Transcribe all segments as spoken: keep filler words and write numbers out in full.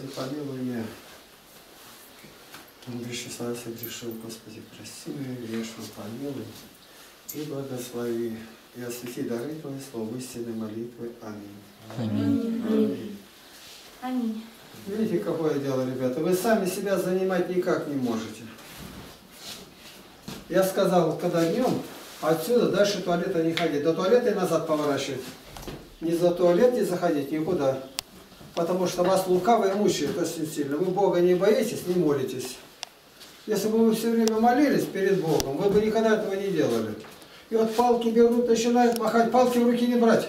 Господи, помилуй меня. Грешен, согрешил, Господи, прости меня, грешно, помилуй и благослови, и освети дары Твои, слово истинной молитвы. Аминь. Аминь. Аминь. Аминь. Видите, какое дело, ребята? Вы сами себя занимать никак не можете. Я сказал, когда днем, отсюда дальше туалета не ходить. До туалета и назад поворачивать. Ни за туалет не заходить, никуда. Потому что вас лукавые мучают очень сильно. Вы Бога не боитесь, не молитесь. Если бы вы все время молились перед Богом, вы бы никогда этого не делали. И вот палки берут, начинают махать, палки в руки не брать.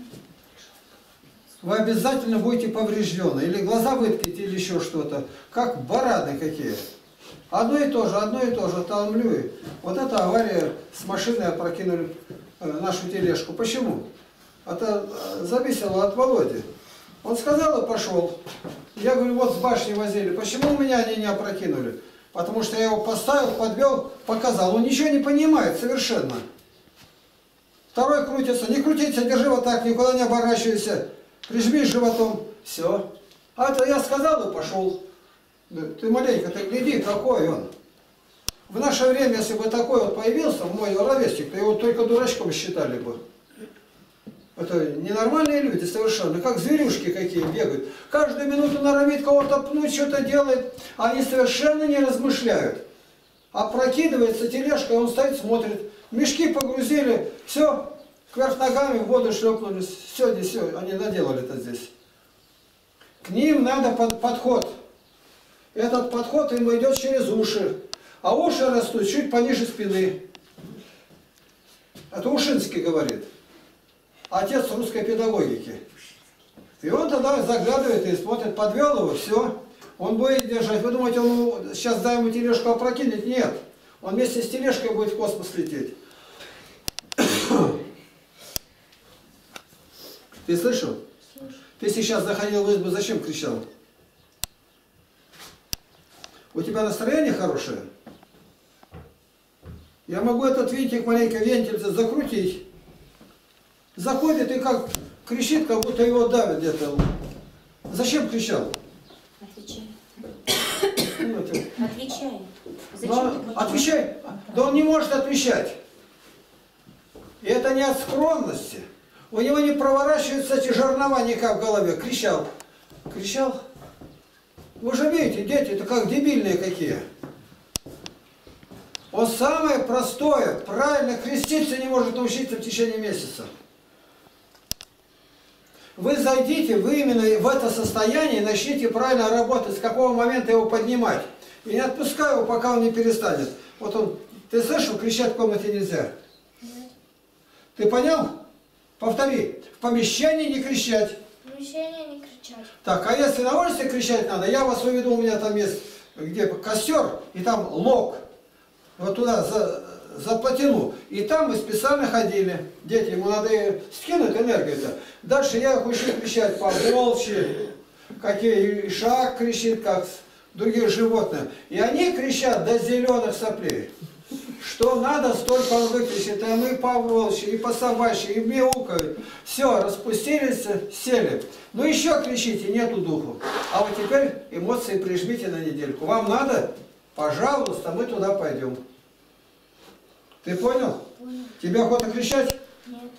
Вы обязательно будете повреждены. Или глаза выткните, или еще что-то. Как бараны какие. Одно и то же, одно и то же, толмлю. Вот эта авария с машиной опрокинули нашу тележку. Почему? Это зависело от Володи. Он сказал и пошел. Я говорю, вот с башни возили. Почему меня они не опрокинули? Потому что я его поставил, подвел, показал. Он ничего не понимает совершенно. Второй крутится. Не крутиться, держи вот так, никуда не оборачивайся. Прижми животом. Все. А это я сказал и пошел. Ты маленько, ты гляди, какой он. В наше время, если бы такой вот появился, мой ровесник, то его только дурачком считали бы. Это ненормальные люди совершенно, как зверюшки какие бегают. Каждую минуту норовит кого-то пнуть, что-то делает. Они совершенно не размышляют. Опрокидывается тележка, и он стоит, смотрит. Мешки погрузили, все, кверх ногами в воду шлепнулись. Все, не все, они наделали-то здесь. К ним надо под, подход. Этот подход им идет через уши. А уши растут чуть пониже спины. Это Ушинский говорит. Отец русской педагогики. И он тогда заглядывает и смотрит, подвел его, все. Он будет держать. Вы думаете, он сейчас дай ему тележку опрокинет? Нет. Он вместе с тележкой будет в космос лететь. Ты слышал? Ты сейчас заходил в избу, зачем кричал? У тебя настроение хорошее? Я могу этот винтик маленько вентильца закрутить. Заходит и как кричит, как будто его давят где-то. Зачем кричал? Отвечай. Ну, это... Отвечай. Зачем Но... ты кричал? Отвечай. Да он не может отвечать. И это не от скромности. У него не проворачиваются эти жернова никак в голове. Кричал. Кричал. Вы же видите, дети, это как дебильные какие. Он самое простое, правильно креститься не может научиться в течение месяца. Вы зайдите, вы именно в это состояние начните правильно работать, с какого момента его поднимать. И не отпускай его, пока он не перестанет. Вот он, ты слышал, кричать в комнате нельзя. Ты понял? Повтори. В помещении не кричать. В помещении не кричать. Так, а если на улице кричать надо, я вас уведу, у меня там есть где костер, и там лог. Вот туда за, за плотину. И там мы специально ходили. Дети, ему надо скинуть энергию-то. Дальше я их учу кричать по-волчьи, какие и шаг кричит, как другие животные. И они кричат до зеленых соплей. Что надо, столько он выкричит. А мы по-волчьи, и по-собачьи, и мяукают. Все, распустились, сели. Ну еще кричите, нету духу. А вот теперь эмоции прижмите на недельку. Вам надо? Пожалуйста, мы туда пойдем. Ты понял? Понял. Тебе охота кричать? Нет.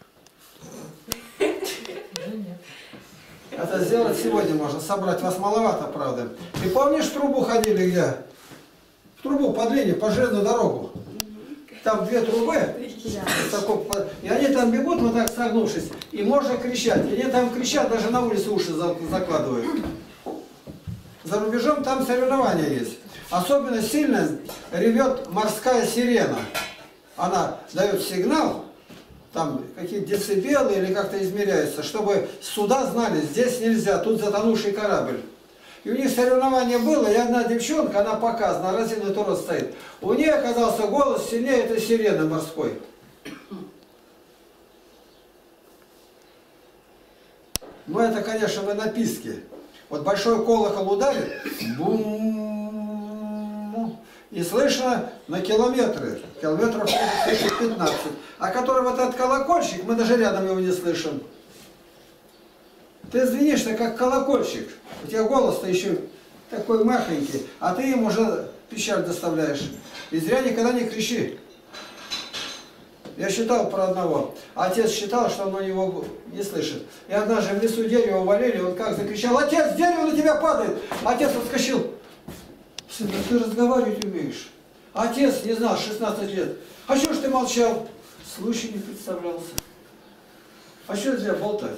Это сделать сегодня можно, собрать. Вас маловато, правда. Ты помнишь, в трубу ходили где? В трубу по длине, по железную дорогу. Там две трубы, и они там бегут, вот так согнувшись, и можно кричать. И они там кричат, даже на улице уши закладывают. За рубежом там соревнования есть. Особенно сильно ревет морская сирена. Она дает сигнал, там какие-то децибелы или как-то измеряется, чтобы суда знали, здесь нельзя, тут затонувший корабль. И у них соревнование было, и одна девчонка, она показана, разинутый рот стоит. У нее оказался голос сильнее этой сирены морской. Ну это, конечно, вы на писке. Вот большой колокол ударит, бум, и слышно на километры, километров пятнадцать. А который вот этот колокольчик, мы даже рядом его не слышим. Ты звенишь-то как колокольчик. У тебя голос-то еще такой махонький, а ты им уже печаль доставляешь. И зря никогда не кричи. Я считал про одного. Отец считал, что он его не слышит. И однажды в лесу дерево увалили, он как закричал: отец, дерево на тебя падает! Отец отскочил. Сын, а ты разговаривать умеешь? Отец не знал, шестнадцать лет. А что ж ты молчал? Случай не представлялся. А что нельзя болтать?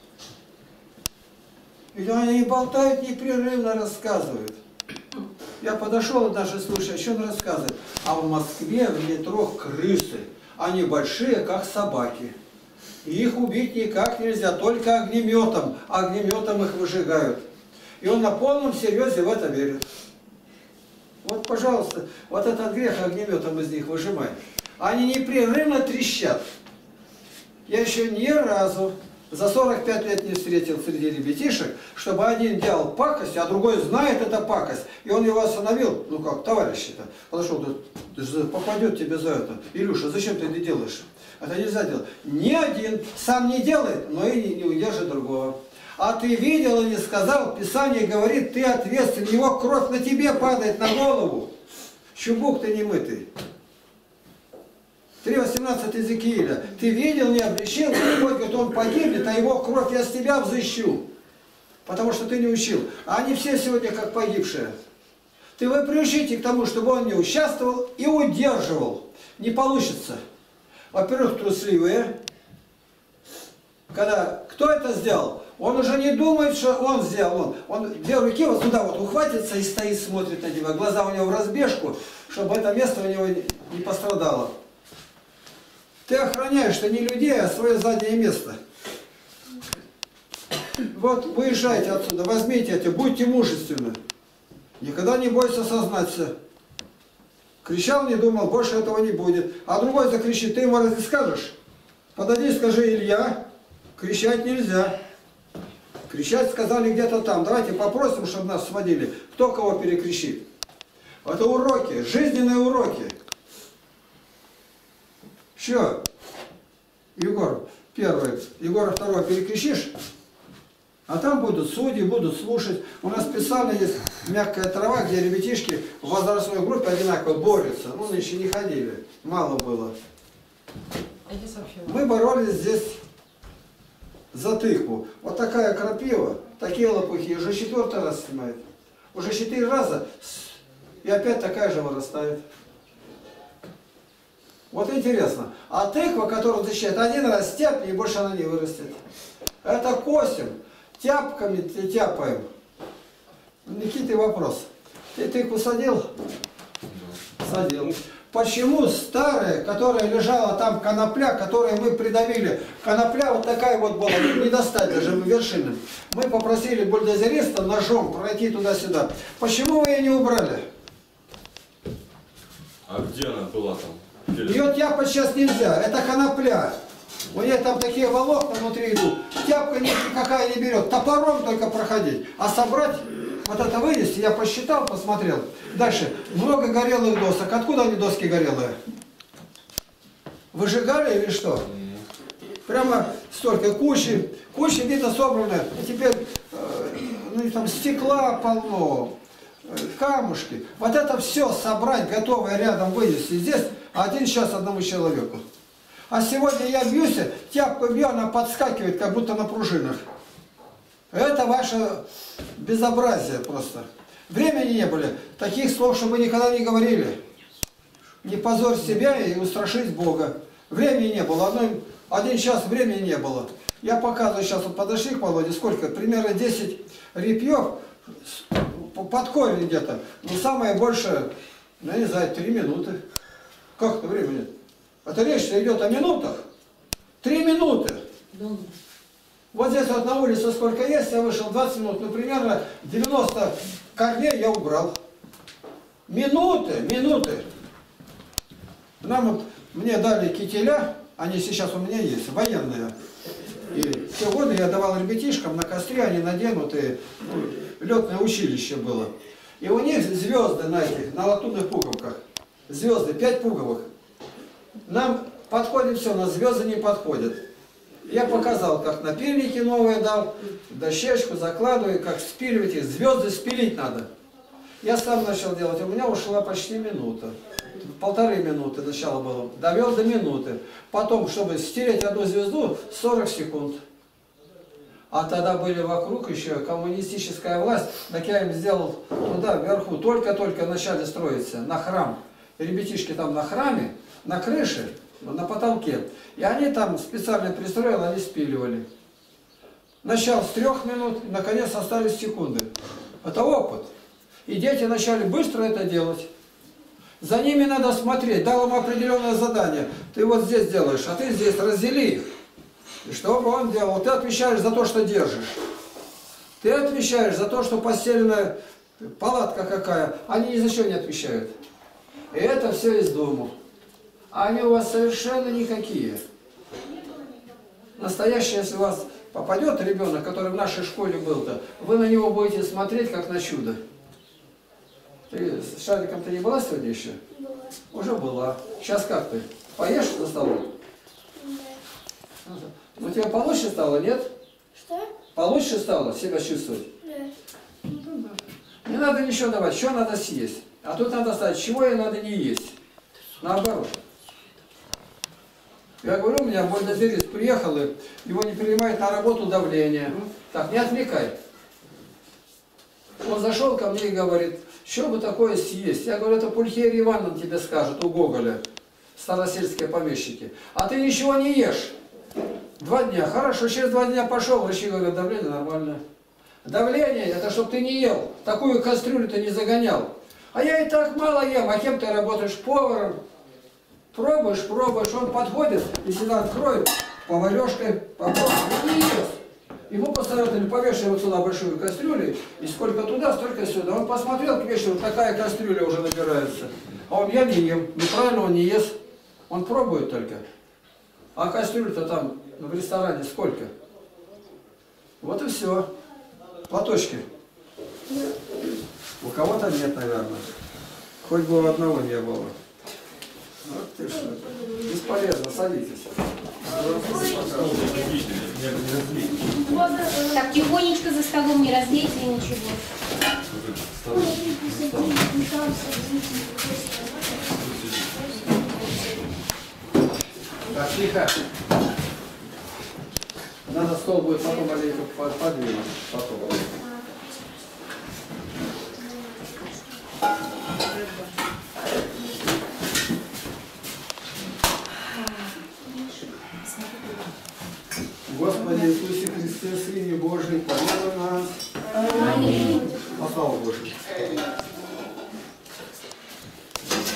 Ведь они болтают непрерывно, рассказывают. Я подошел однажды, слушай, а что он рассказывает? А в Москве в метро крысы. Они большие, как собаки. И их убить никак нельзя, только огнеметом. Огнеметом их выжигают. И он на полном серьезе в это верит. Вот, пожалуйста, вот этот грех огнеметом из них выжимает. Они непрерывно трещат. Я еще ни разу за сорок пять лет не встретил среди ребятишек, чтобы один делал пакость, а другой знает это пакость. И он его остановил. Ну как, товарищи-то. Подошел, да, попадет тебе за это. Илюша, зачем ты это делаешь? Это нельзя делать. Ни один сам не делает, но и не, не удержит другого. А ты видел и не сказал, Писание говорит, ты ответственен, его кровь на тебе падает, на голову. Чубук ты не мытый. три восемнадцать Иезекииля. Ты видел, не обличил, Господь говорит, он погибнет, а его кровь я с тебя взыщу. Потому что ты не учил. А они все сегодня как погибшие. Ты вы приучите к тому, чтобы он не участвовал и удерживал. Не получится. Во-первых, трусливые. Когда кто это сделал? Он уже не думает, что он сделал. Он, он две руки вот туда вот ухватится и стоит, смотрит на него. Глаза у него в разбежку, чтобы это место у него не пострадало. Ты охраняешь, что не людей, а свое заднее место. Вот выезжайте отсюда, возьмите это, будьте мужественны. Никогда не бойся сознаться. Кричал, не думал, больше этого не будет. А другой закричит, ты ему разве скажешь? Подойди, скажи, Илья, кричать нельзя. Кричать сказали где-то там. Давайте попросим, чтобы нас сводили. Кто кого перекричит? Это уроки, жизненные уроки. Что? Егор, первый, Егора второго перекричишь? А там будут судьи, будут слушать. У нас специально есть мягкая трава, где ребятишки в возрастной группе одинаково борются. Ну, еще не ходили, мало было. Мы боролись здесь за тыкву. Вот такая крапива, такие лопухи, уже четвертый раз снимает. Уже четыре раза, и опять такая же вырастает. Вот интересно. А тыква, которую защищает, один раз тяпни, и больше она не вырастет. Это косим. Тяпками тяпаем. Никита, вопрос. Ты тыкву садил? Садил. Почему старая, которая лежала там, конопля, которую мы придавили, конопля вот такая вот была, не достать даже вершины. Мы попросили бульдозериста ножом пройти туда-сюда. Почему вы ее не убрали? А где она была там? Ее тяпать сейчас нельзя, это конопля. У нее там такие волокна внутри идут. Тяпка никакая не берет, топором только проходить. А собрать, вот это вынести, я посчитал, посмотрел. Дальше, много горелых досок. Откуда они доски горелые? Выжигали или что? Прямо столько, кучи, кучи видно собраны. И теперь, э, ну там стекла полно, э, камушки. Вот это все собрать, готовое рядом вынести здесь, один час одному человеку. А сегодня я бьюсь, тяпку бью, она подскакивает, как будто на пружинах. Это ваше безобразие просто. Времени не были. Таких слов, чтобы вы никогда не говорили. Не позорь себя и устрашить Бога. Времени не было. Одной, один час времени не было. Я показываю сейчас, вот подошли к Володе, сколько? Примерно десять репьев под корень где-то. Но самое большее, ну, я не знаю, три минуты. Как это времени? Это речь идет о минутах. Три минуты. Долго. Вот здесь вот на улице сколько есть, я вышел двадцать минут, ну примерно девяносто корней я убрал. Минуты, минуты. Нам вот, мне дали кителя, они сейчас у меня есть, военные. И все годы я давал ребятишкам на костре, они наденутые, ну, летное училище было. И у них звезды на этих, на латунных пуговках. Звезды, пять пуговок. Нам подходит все, но звезды не подходят. Я показал, как напильники новые дал, дощечку закладываю, как спиливать их. Звезды спилить надо. Я сам начал делать, у меня ушла почти минута. Полторы минуты начало было. Довел до минуты. Потом, чтобы стереть одну звезду, сорок секунд. А тогда были вокруг еще коммунистическая власть. Так я им сделал туда, вверху, только-только начали строиться, на храм. Ребятишки там на храме, на крыше, на потолке. И они там специально пристроили, они спиливали. Начал с трех минут, и наконец остались секунды. Это опыт. И дети начали быстро это делать. За ними надо смотреть. Дал им определенное задание. Ты вот здесь делаешь, а ты здесь раздели их. И что бы он делал? Ты отвечаешь за то, что держишь. Ты отвечаешь за то, что постеленная палатка какая. Они ни за что не отвечают. И это все из дома. А они у вас совершенно никакие. Настоящий, если у вас попадет ребенок, который в нашей школе был-то, вы на него будете смотреть, как на чудо. Ты с Шариком-то не была сегодня еще? Была. Уже была. Сейчас как ты? Поешь за столом? Да. Ну, тебе получше стало, нет? Что? Получше стало себя чувствовать? Да. Не надо ничего давать, что надо съесть. А тут надо сказать, чего и надо не есть. Наоборот. Я говорю, у меня бульдозерист приехал, и его не принимает на работу давление. Так, не отвлекай. Он зашел ко мне и говорит, что бы такое съесть? Я говорю, это Пульхерия Ивановна тебе скажет, у Гоголя, старосельские помещики. А ты ничего не ешь. Два дня. Хорошо, через два дня пошел, врачи говорят, давление нормальное. Давление, это чтобы ты не ел. Такую кастрюлю ты не загонял. А я и так мало ем. А кем ты работаешь? Поваром. Пробуешь, пробуешь. Он подходит и всегда откроет поварешкой, попробуешь, и не ест. Ему посоветовали, повешай вот сюда большую кастрюлю, и сколько туда, столько сюда. Он посмотрел к вечеру, такая кастрюля уже набирается. А он, я не ем. Неправильно, он не ест. Он пробует только. А кастрюль-то там в ресторане сколько? Вот и все. Платочки. У кого-то нет, наверное. Хоть бы у одного не было. Вот ты что. Бесполезно, садитесь. Так, тихонечко за столом не разлейте ничего. Так, тихо. Надо стол будет потом маленько подвинуть. Потом. Господи Иисусе Христе, Сыне Божий, помилуй нас. Аминь. Слава Божию.